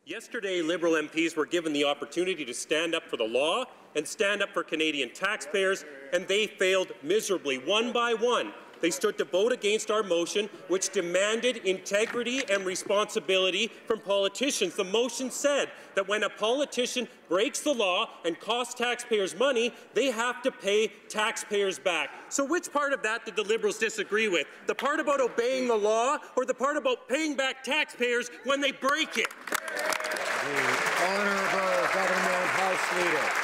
Yesterday, Liberal MPs were given the opportunity to stand up for the law and stand up for Canadian taxpayers, and they failed miserably. One by one, they stood to vote against our motion, which demanded integrity and responsibility from politicians. The motion said that when a politician breaks the law and costs taxpayers money, they have to pay taxpayers back. So which part of that did the Liberals disagree with? The part about obeying the law or the part about paying back taxpayers when they break it? The Honourable Government House Leader.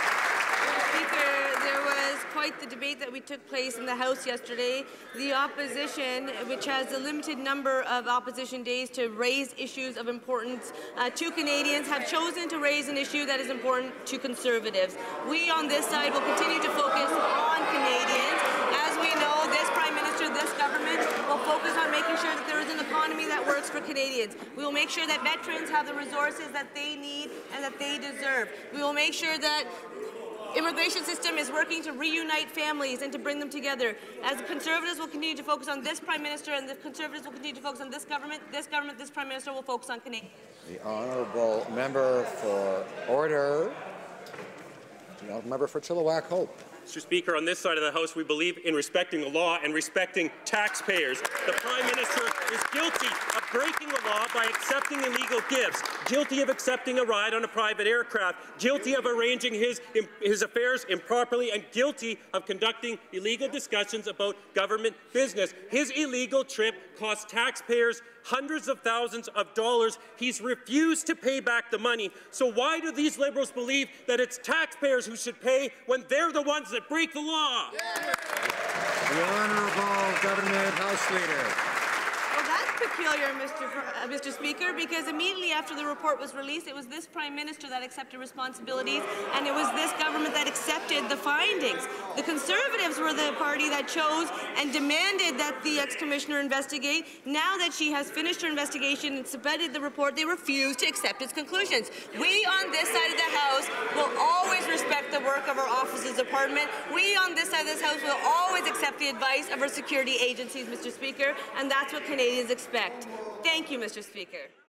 Quite the debate that we took place in the House yesterday. The opposition, which has a limited number of opposition days to raise issues of importance to Canadians, have chosen to raise an issue that is important to Conservatives. We on this side will continue to focus on Canadians. As we know, this Prime Minister, this government will focus on making sure that there is an economy that works for Canadians. We will make sure that veterans have the resources that they need and that they deserve. We will make sure that immigration system is working to reunite families and to bring them together. As Conservatives will continue to focus on this Prime Minister, and the Conservatives will continue to focus on this government, this Prime Minister will focus on Canadians. The Honourable Member for Order, the Honourable Member for Chilliwack-Hope. Mr. Speaker, on this side of the House, we believe in respecting the law and respecting taxpayers. The Prime Minister is guilty of breaking the law by accepting illegal gifts, guilty of accepting a ride on a private aircraft, guilty of arranging his affairs improperly, and guilty of conducting illegal discussions about government business. His illegal trip cost taxpayers hundreds of thousands of dollars. He's refused to pay back the money. So why do these Liberals believe that it's taxpayers who should pay when they're the ones that break the law? The Honourable Government House Leader. Well, that's peculiar, Mr. Speaker, because immediately after the report was released, it was this Prime Minister that accepted responsibilities, and it was this government that accepted the findings. The Conservatives were the party that chose and demanded that the ex-commissioner investigate. Now that she has finished her investigation and submitted the report, they refuse to accept its conclusions. We on this side of the House will always respect the work of our offices department. We on this side of this House will always accept the advice of our security agencies, Mr. Speaker, and that's what Canadians expect. Thank you, Mr. Speaker.